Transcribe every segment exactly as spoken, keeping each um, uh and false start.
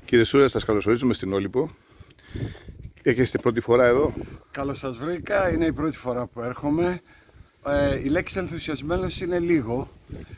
Κύριε Σούρα, σας καλωσορίζουμε στην Όλυμπο. Έχετε πρώτη φορά εδώ? Καλώς σας βρήκα, είναι η πρώτη φορά που έρχομαι. Ε, η λέξη ενθουσιασμένος είναι λίγο.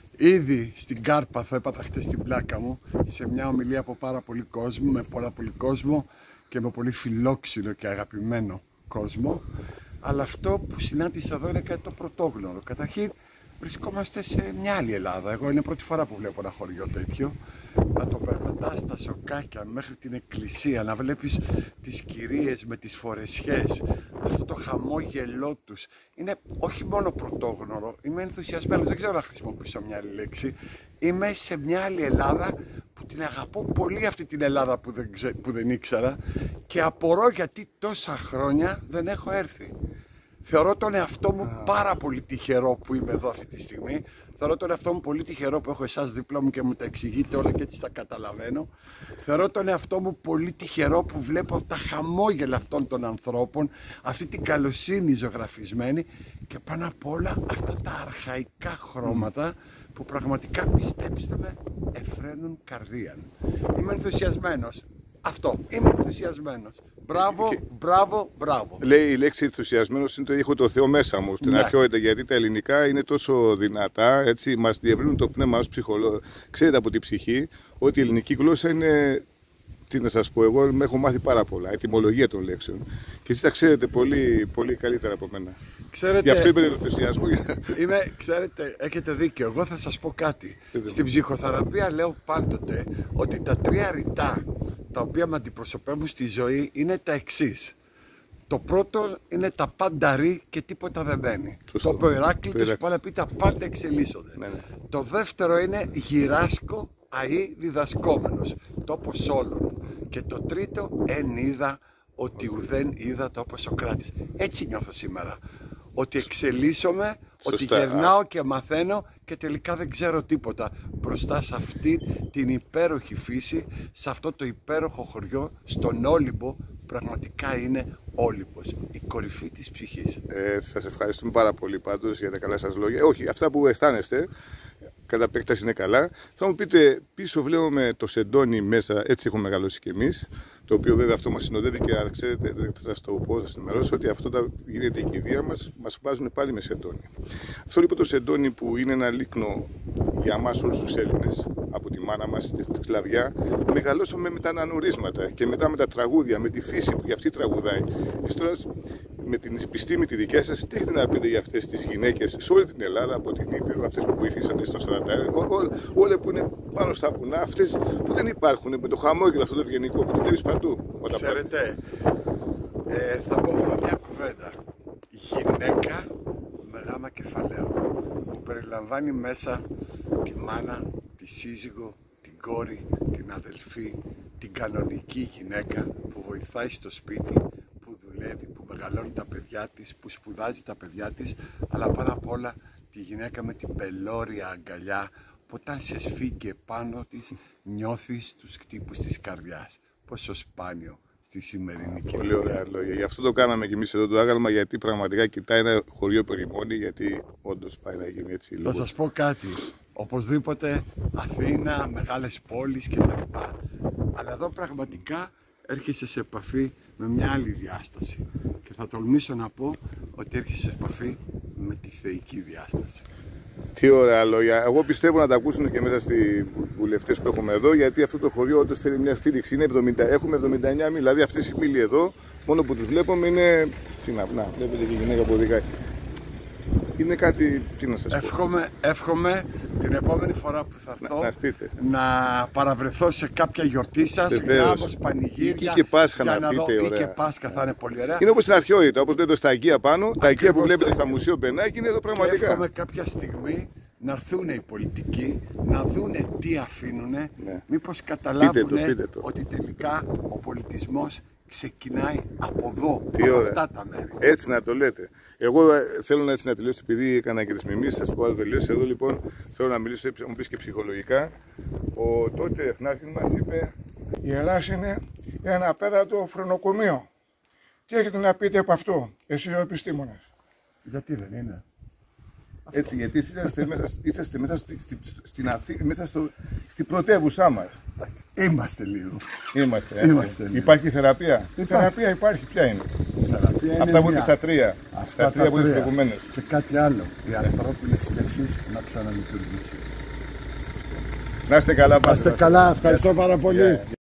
Ήδη στην Κάρπα, θα έπαθα χτες στην πλάκα μου, σε μια ομιλία από πάρα πολύ κόσμο, με πολλά πολύ κόσμο και με πολύ φιλόξενο και αγαπημένο κόσμο. Αλλά αυτό που συνάντησα εδώ είναι κάτι το πρωτόγνωρο. Καταρχήν, βρισκόμαστε σε μια άλλη Ελλάδα. Εγώ είναι πρώτη φορά που βλέπω ένα χωριό τέτοιο. Να το περπατάς στα σοκάκια μέχρι την εκκλησία, να βλέπεις τις κυρίες με τις φορεσιές, αυτό το χαμόγελό τους. Είναι όχι μόνο πρωτόγνωρο, είμαι ενθουσιασμένος, δεν ξέρω να χρησιμοποιήσω μια άλλη λέξη. Είμαι σε μια άλλη Ελλάδα που την αγαπώ πολύ, αυτή την Ελλάδα που δεν, ξε, που δεν ήξερα, και απορώ γιατί τόσα χρόνια δεν έχω έρθει. Θεωρώ τον εαυτό μου πάρα πολύ τυχερό που είμαι εδώ αυτή τη στιγμή. Θεωρώ τον εαυτό μου πολύ τυχερό που έχω εσάς δίπλα μου και μου τα εξηγείτε όλα και έτσι τα καταλαβαίνω. Θεωρώ τον εαυτό μου πολύ τυχερό που βλέπω τα χαμόγελα αυτών των ανθρώπων, αυτή την καλοσύνη ζωγραφισμένη και πάνω απ' όλα αυτά τα αρχαϊκά χρώματα που πραγματικά, πιστέψτε με, εφραίνουν καρδίαν. Είμαι ενθουσιασμένος. Αυτό, είμαι ενθουσιασμένος. Μπράβο, και... μπράβο, μπράβο. Λέει η λέξη ενθουσιασμένος είναι το έχω το Θεό μέσα μου στην ναι. αρχαιότητα, γιατί τα ελληνικά είναι τόσο δυνατά, έτσι, μας διευρύνουν το πνεύμα ως ψυχολόγο. Ξέρετε από την ψυχή ότι η ελληνική γλώσσα είναι, τι να σας πω, εγώ έχω μάθει πάρα πολλά, ετυμολογία των λέξεων. Και εσείς τα ξέρετε πολύ, πολύ καλύτερα από μένα. Ξέρετε, γι' αυτό είπε τον ενθουσιασμό. Είμαι, ξέρετε, έχετε δίκιο. Εγώ θα σας πω κάτι. Στην ψυχοθεραπεία λέω πάντοτε ότι τα τρία ρητά τα οποία με αντιπροσωπεύουν στη ζωή είναι τα εξής. Το πρώτο είναι τα πάντα ρί και τίποτα δεν μπαίνει. Σωστό. Το είπε ο Ηράκλειτος που πάνε πει τα πάντα εξελίσσονται. Ναι, ναι. Το δεύτερο είναι γυράσκω αεί διδασκόμενος, τόπος όλων. Και το τρίτο, εν είδα ότι ουδέν είδα το όπως Σοκράτης. Έτσι νιώθω σήμερα. Ότι εξελίσσομαι, σωστά, ότι γερνάω και μαθαίνω και τελικά δεν ξέρω τίποτα μπροστά σε αυτή την υπέροχη φύση, σε αυτό το υπέροχο χωριό, στον Όλυμπο. Πραγματικά είναι Όλυμπος, η κορυφή της ψυχής. Ε, σας ευχαριστούμε πάρα πολύ πάντως για τα καλά σας λόγια. Όχι, αυτά που αισθάνεστε, κατά επέκταση είναι καλά. Θα μου πείτε, πίσω βλέπουμε το σεντόνι μέσα, έτσι έχουμε μεγαλώσει κι εμείς. Το οποίο βέβαια αυτό μας συνοδεύει και αν ξέρετε, δεν θα σας το πω, θα σας ενημερώσω ότι αυτό τα γίνεται η κηδεία μας, μας βάζουν πάλι με σεντόνι. Αυτό λοιπόν το σεντόνι που είναι ένα λίκνο για εμάς όλους τους Έλληνες, από τη μάνα μας, στη σκλαβιά, μεγαλώσαμε με τα ανανουρίσματα και μετά με τα τραγούδια, με τη φύση που και αυτή τραγουδάει. Εσείς τώρα με την επιστήμη τη δικιά σας, τι έχετε να πείτε για αυτές τις γυναίκες σε όλη την Ελλάδα, από την Ήπειρο, αυτές που βοηθήσατε στο σαράντα, όλα που είναι πάνω στα βουνά, αυτές που δεν υπάρχουν, με το χαμόγελο αυτό το ευγενικό που το βλέπεις παντού. Ξέρετε, ε, θα πω μόνο μια κουβέντα. Γυναίκα με γάμα κεφαλαίο, που περιλαμβάνει μέσα τη μάνα, τη σύζυγο, την κόρη, την αδελφή, την κανονική γυναίκα που βοηθάει στο σπίτι, που δουλεύει, που μεγαλώνει τα παιδιά της, που σπουδάζει τα παιδιά της, αλλά πάνω απ' όλα τη γυναίκα με την πελώρια αγκαλιά, που όταν σε σφίγγει πάνω της νιώθεις τους χτύπους της καρδιάς. Πόσο σπάνιο στη σημερινή κοινωνία. Πολύ ωραία λόγια. Γι' αυτό το κάναμε κι εμείς εδώ το άγαλμα, γιατί πραγματικά κοιτάει ένα χωριό περιμόνι, γιατί όντως πάει να γίνει έτσι λίγο. Θα σας πω κάτι. Οπωσδήποτε Αθήνα, μεγάλες πόλεις κτλ. Αλλά εδώ πραγματικά έρχεσαι σε επαφή με μια άλλη διάσταση. Και θα τολμήσω να πω ότι έρχεσαι σε επαφή με τη θεϊκή διάσταση. Τι ωραία λόγια. Εγώ πιστεύω να τα ακούσουν και μέσα στις βουλευτές που έχουμε εδώ, γιατί αυτό το χωριό όντως θέλει μια στήριξη. Είναι εβδομήντα, έχουμε εβδομήντα εννέα μήλοι, δηλαδή αυτές οι μήλοι εδώ, μόνο που τους βλέπουμε είναι. Τι να, να βλέπετε και η γυναίκα που οδηγάει. Είναι κάτι, τι να σας πω. Εύχομαι, εύχομαι την επόμενη φορά που θα έρθω να, να παραβρεθώ σε κάποια γιορτή σας, γάμος, πανηγύρια. Ή και Πάσχα να έρθετε, ή και Πάσχα θα είναι πολύ ωραία. Είναι όπως στην αρχαιότητα, όπως λέτε στα Αγγεία πάνω, ακριβώς, τα Αγγεία που βλέπετε στα Μουσείο Μπενάκη είναι εδώ πραγματικά. Και εύχομαι κάποια στιγμή να έρθουν οι πολιτικοί, να δούνε τι αφήνουνε, ναι. Μήπως καταλάβουν ότι τελικά ο πολιτισμός ξεκινάει από εδώ, τι από ωραία. Αυτά τα μέρη. Έτσι να το λέτε. Εγώ θέλω να, έτσι να τελειώσω, επειδή έκανα και τις μιμήσεις, θα σου πω να τελειώσω. Εδώ λοιπόν θέλω να μιλήσω, να μου πεις και ψυχολογικά. Ο τότε εθνάρχης μας είπε: η Ελλάδα είναι ένα απέραντο φρονοκομείο. Τι έχετε να πείτε από αυτό, εσείς ο επιστήμονας? Γιατί δεν είναι? Έτσι, γιατί είσαστε μέσα, είσαστε μέσα, στη, στην Αθή, μέσα στο, στην πρωτεύουσά μας. Είμαστε λίγο. Είμαστε. Έτσι. Είμαστε λίγο. Υπάρχει θεραπεία. Υπάρχει. Η θεραπεία υπάρχει. Ποια είναι? Η θεραπεία είναι Αυτά που μια. είναι στα τρία. Αυτά τα τρία τα που είναι τρία. προηγουμένως. Και κάτι άλλο. Οι ανθρώπινες σχέσεις να ξαναλειτουργήσουν. Να είστε καλά. Να είστε καλά. Ευχαριστώ πάρα πολύ. Yeah.